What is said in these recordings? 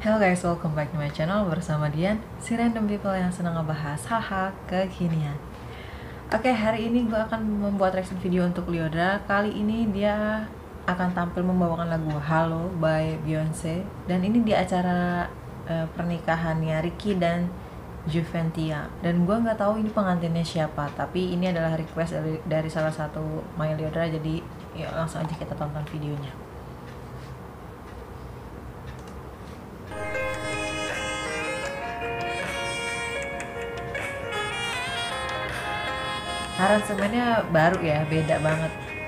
Hello guys, welcome back to my channel bersama Dian, si random people yang senang ngebahas hal-hal kekinian. Oke, hari ini gue akan membuat reaction video untuk Lyodra. Kali ini dia akan tampil membawakan lagu Halo by Beyonce. Dan ini di acara pernikahannya Ricky dan Juventia. Dan gue nggak tahu ini pengantinnya siapa, tapi ini adalah request dari salah satu My Lyodra. Jadi ya langsung aja kita tonton videonya. Aransemennya baru ya, beda banget.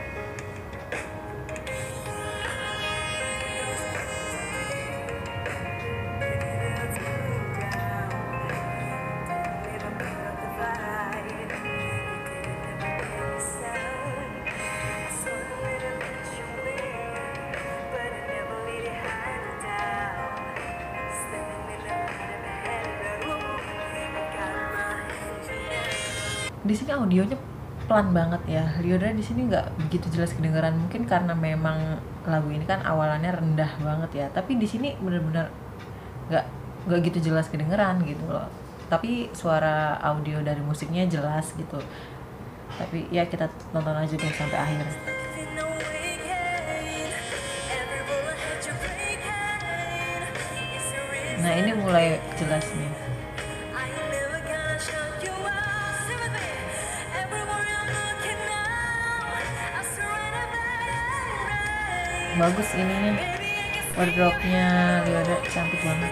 Di sini audionya pelan banget ya. Lyodra di sini nggak begitu jelas kedengaran, mungkin karena memang lagu ini kan awalannya rendah banget ya. Tapi di sini bener-bener nggak gitu jelas kedengeran gitu loh. Tapi suara audio dari musiknya jelas gitu. Tapi ya kita tonton aja deh sampai akhir. Nah ini mulai jelas nih. Bagus ininya, wardrobe-nya Lyodra cantik banget.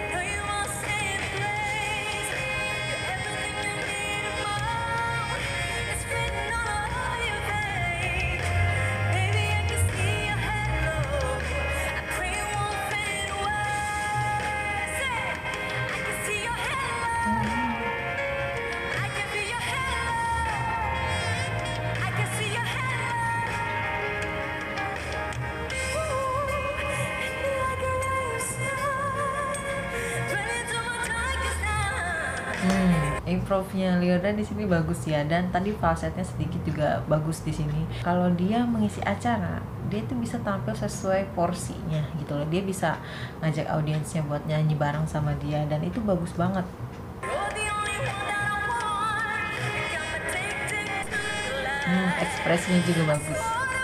Improve-nya Lyodra di sini bagus ya, dan tadi falsetnya sedikit juga bagus di sini. Kalau dia mengisi acara, dia tuh bisa tampil sesuai porsinya gitu loh. Dia bisa ngajak audiensnya buat nyanyi bareng sama dia, dan itu bagus banget. Ekspresinya juga bagus.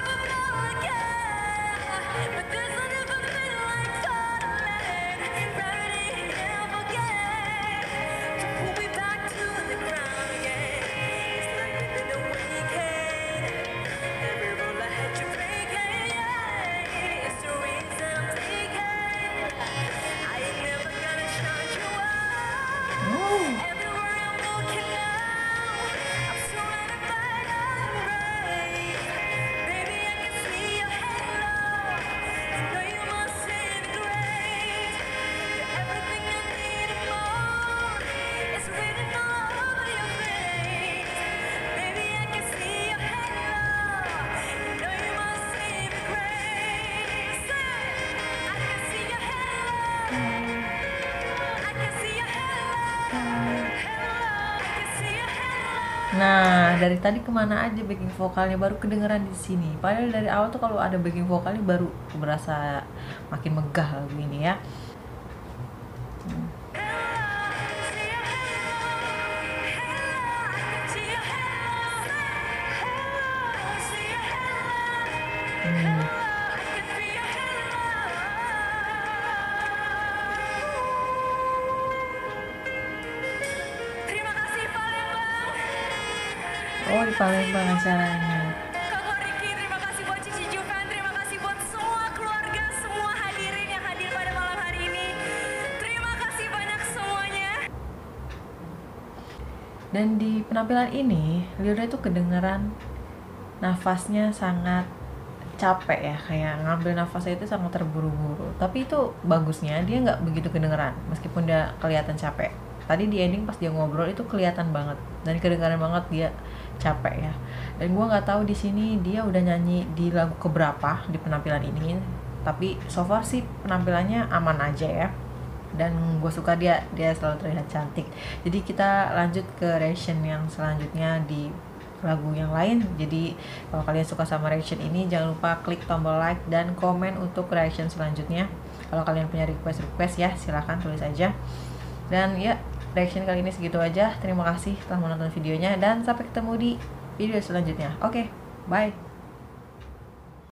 Nah, dari tadi kemana aja backing vokalnya, baru kedengeran di sini. Padahal dari awal tuh kalau ada backing vokalnya baru berasa makin megah lagu ini ya. Oh, di Palembang acaranya. Kakak Ricky, terima kasih buat Cici Juven, terima kasih buat semua keluarga, semua hadirin yang hadir pada malam hari ini. Terima kasih banyak semuanya. Dan di penampilan ini, Lyodra itu kedengeran nafasnya sangat capek ya, kayak ngambil nafasnya itu sangat terburu-buru. Tapi itu bagusnya dia nggak begitu kedengeran, meskipun dia kelihatan capek. Tadi di ending pas dia ngobrol itu kelihatan banget dan kedengaran banget dia capek ya. Dan gue nggak tahu di sini dia udah nyanyi di lagu keberapa di penampilan ini, tapi so far sih penampilannya aman aja ya. Dan gue suka dia selalu terlihat cantik. Jadi kita lanjut ke reaction yang selanjutnya di lagu yang lain. Jadi kalau kalian suka sama reaction ini, jangan lupa klik tombol like dan komen untuk reaction selanjutnya. Kalau kalian punya request ya, silahkan tulis aja. Dan ya, reaction kali ini segitu aja. Terima kasih telah menonton videonya dan sampai ketemu di video selanjutnya. Oke, bye.